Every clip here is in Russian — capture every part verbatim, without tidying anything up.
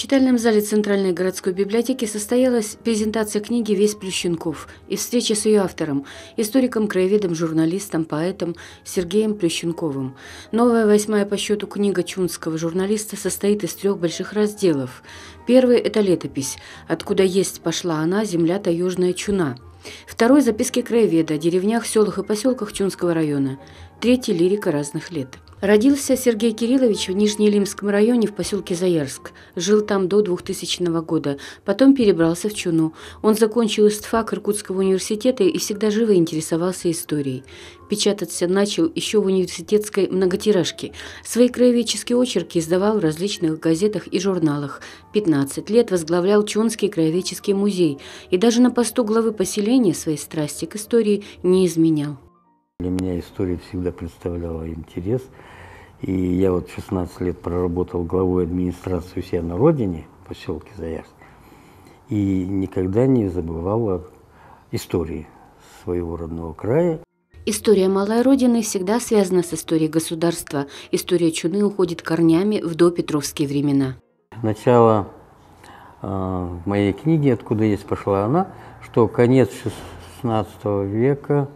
читальном зале Центральной городской библиотеки состоялась презентация книги «Весь Плющенков» и встреча с ее автором, историком-краеведом, журналистом, поэтом Сергеем Плющенковым. Новая восьмая по счету книга чунского журналиста состоит из трех больших разделов. Первый – это летопись «Откуда есть пошла она, земля таежная Чуна». Второй – записки краеведа о деревнях, селах и поселках Чунского района. Третий – лирика разных лет. Родился Сергей Кириллович в Нижнеилимском районе в поселке Заярск. Жил там до двухтысячного года. Потом перебрался в Чуну. Он закончил истфак Иркутского университета и всегда живо интересовался историей. Печататься начал еще в университетской многотиражке. Свои краеведческие очерки издавал в различных газетах и журналах. пятнадцать лет возглавлял Чунский краеведческий музей и даже на посту главы поселения своей страсти к истории не изменял. Для меня история всегда представляла интерес. И я вот шестнадцать лет проработал главой администрации у себя на родине, в поселке Заярск, и никогда не забывал о истории своего родного края. История малой родины всегда связана с историей государства. История Чуны уходит корнями в допетровские времена. Начало э, моей книги «Откуда есть пошла она», что конец шестнадцатого века,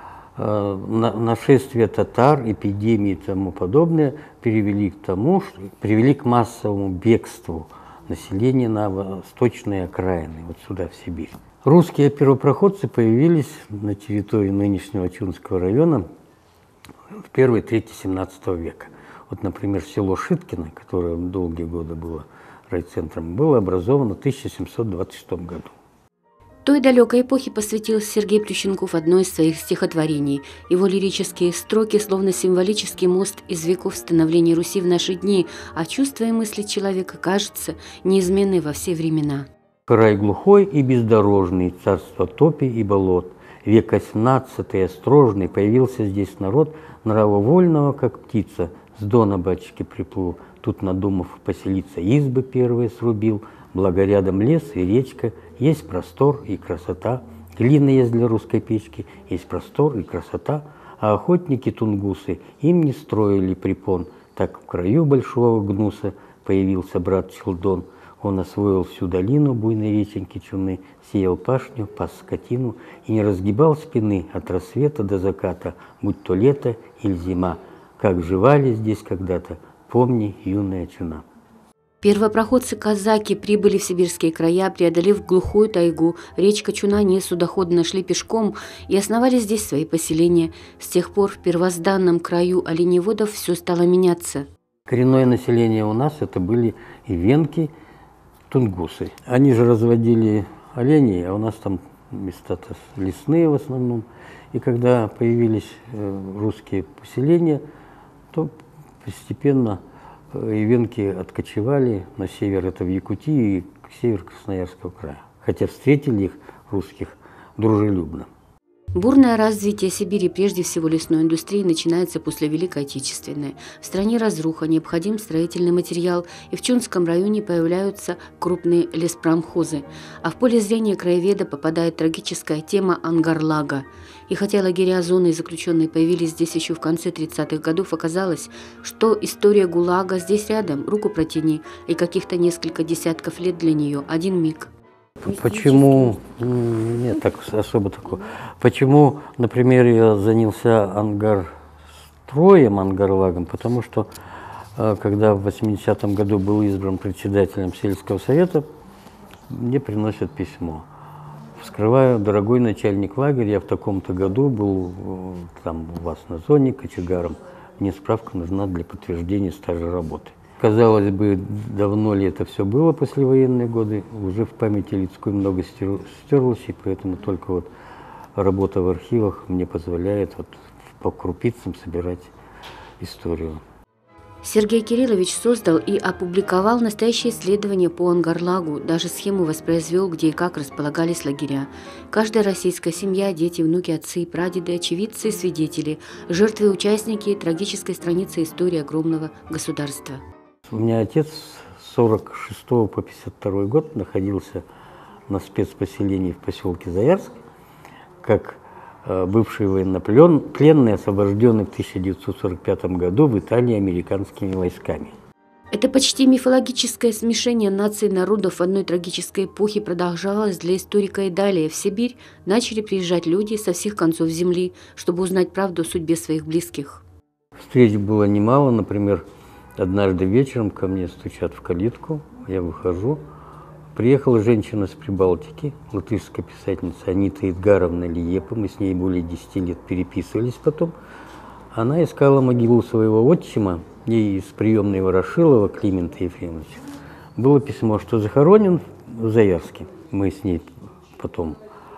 нашествие татар, эпидемии и тому подобное привели к тому, что привели к массовому бегству населения на восточные окраины, вот сюда, в Сибирь. Русские первопроходцы появились на территории нынешнего Чунского района в первой трети семнадцатого века. Вот, например, село Шиткино, которое долгие годы было райцентром, было образовано в тысяча семьсот двадцать шестом году. Той далекой эпохе посвятил Сергей Плющенков одно из своих стихотворений. Его лирические строки словно символический мост из веков становления Руси в наши дни, а чувства и мысли человека, кажется, неизменны во все времена. Край глухой и бездорожный, царство топи и болот. Век восемнадцатый острожный, появился здесь народ, нравовольного, как птица, с дона батюшки приплыл. Тут, надумав поселиться, избы первые срубил, благо рядом лес и речка, есть простор и красота. Глина есть для русской печки, есть простор и красота. А охотники-тунгусы им не строили препон. Так в краю большого гнуса появился брат Челдон. Он освоил всю долину буйной реченьки Чуны, сеял пашню, пас скотину и не разгибал спины от рассвета до заката, будь то лето или зима. Как жевали здесь когда-то, помни, юная Чуна. Первопроходцы-казаки прибыли в сибирские края, преодолев глухую тайгу. Речка Чуна не судоходно шли пешком и основали здесь свои поселения. С тех пор в первозданном краю оленеводов все стало меняться. Коренное население у нас это были и венки, тунгусы. Они же разводили оленей, а у нас там места-то лесные в основном. И когда появились русские поселения, то постепенно и венки откочевали на север, это в Якутии, и к северу Красноярского края. Хотя встретили их, русских, дружелюбно. Бурное развитие Сибири, прежде всего лесной индустрии, начинается после Великой Отечественной. В стране разруха, необходим строительный материал, и в Чунском районе появляются крупные леспромхозы. А в поле зрения краеведа попадает трагическая тема Ангарлага. И хотя лагеря, зоны и заключенные появились здесь еще в конце тридцатых годов, оказалось, что история ГУЛАГа здесь рядом, руку протяни, и каких-то несколько десятков лет для нее, один миг. Почему, нет, так особо такого, почему, например, я занялся ангарстроем, ангарлагом, потому что, когда в восьмидесятом году был избран председателем сельского совета, мне приносят письмо. Вскрываю: дорогой начальник лагеря, я в таком-то году был там у вас на зоне кочегаром, мне справка нужна для подтверждения стажа работы. Казалось бы, давно ли это все было, послевоенные годы, уже в памяти людской много стерлось, и поэтому только вот работа в архивах мне позволяет вот по крупицам собирать историю. Сергей Кириллович создал и опубликовал настоящее исследование по Ангарлагу, даже схему воспроизвел, где и как располагались лагеря. Каждая российская семья, дети, внуки, отцы, прадеды, очевидцы и свидетели, жертвы и участники трагической страницы истории огромного государства. У меня отец с сорок шестого по пятьдесят второй год находился на спецпоселении в поселке Заярск, как бывший военнопленный, освобожденный в тысяча девятьсот сорок пятом году в Италии американскими войсками. Это почти мифологическое смешение наций и народов в одной трагической эпохе продолжалось для историка и далее. В Сибирь начали приезжать люди со всех концов земли, чтобы узнать правду о судьбе своих близких. Встреч было немало. Например, однажды вечером ко мне стучат в калитку, я выхожу. Приехала женщина с Прибалтики, латышская писательница Анита Эдгаровна Лиепа. Мы с ней более десяти лет переписывались потом. Она искала могилу своего отчима, ей из приемной Ворошилова Климента Ефремовича было письмо, что захоронен в Заярске. Мы с ней потом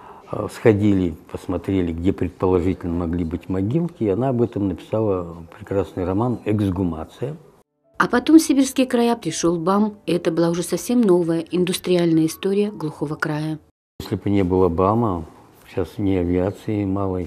сходили, посмотрели, где предположительно могли быть могилки, и она об этом написала прекрасный роман «Эксгумация». А потом в сибирские края пришел БАМ, и это была уже совсем новая индустриальная история глухого края. Если бы не было БАМа, сейчас ни авиации малой,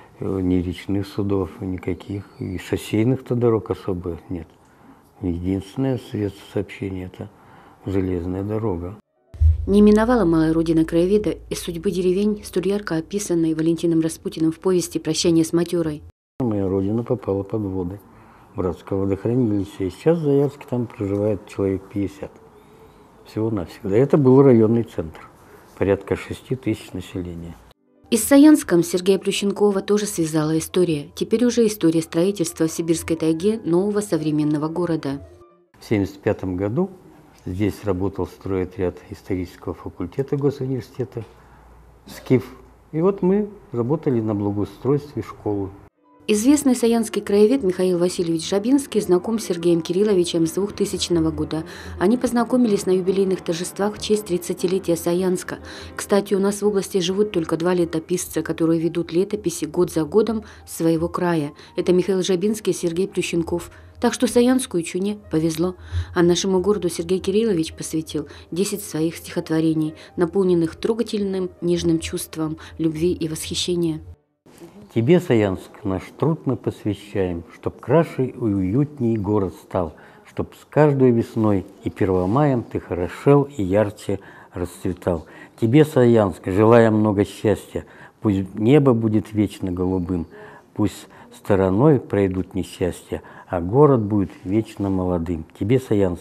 ни речных судов никаких, и шоссейных-то дорог особо нет. Единственное средство сообщения – это железная дорога. Не миновала малая родина краеведа и судьбы деревень, столь ярко описанной Валентином Распутиным в повести «Прощание с матерой». Моя родина попала под воды Братского водохранилища, и сейчас в Заярске там проживает человек пятьдесят. Всего-навсего. Это был районный центр, порядка шести тысяч населения. И с Саянском Сергея Плющенкова тоже связала история. Теперь уже история строительства в сибирской тайге нового современного города. В семьдесят пятом году здесь работал стройотряд исторического факультета Госуниверситета «Скиф». И вот мы работали на благоустройстве школы. Известный саянский краевед Михаил Васильевич Жабинский знаком с Сергеем Кирилловичем с двухтысячного года. Они познакомились на юбилейных торжествах в честь тридцатилетия Саянска. Кстати, у нас в области живут только два летописца, которые ведут летописи год за годом своего края. Это Михаил Жабинский и Сергей Плющенков. Так что Саянскую чуне повезло. А нашему городу Сергей Кириллович посвятил десять своих стихотворений, наполненных трогательным нежным чувством любви и восхищения. Тебе, Саянск, наш труд мы посвящаем, чтоб краше и уютней город стал, чтоб с каждой весной и первомаем ты хорошел и ярче расцветал. Тебе, Саянск, желаем много счастья, пусть небо будет вечно голубым, пусть стороной пройдут несчастья, а город будет вечно молодым. Тебе, Саянск,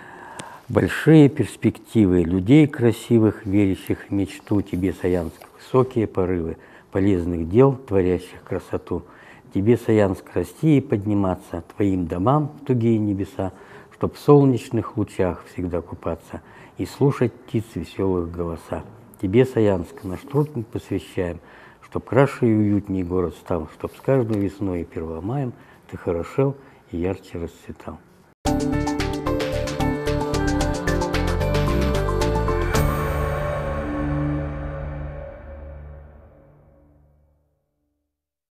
большие перспективы, людей красивых, верящих в мечту. Тебе, Саянск, высокие порывы, полезных дел, творящих красоту. Тебе, Саянск, расти и подниматься, твоим домам в тугие небеса, чтоб в солнечных лучах всегда купаться и слушать птиц веселых голоса. Тебе, Саянск, наш труд мы посвящаем, чтоб краше и уютней город стал, чтоб с каждой весной и первомаем ты хорошел и ярче расцветал.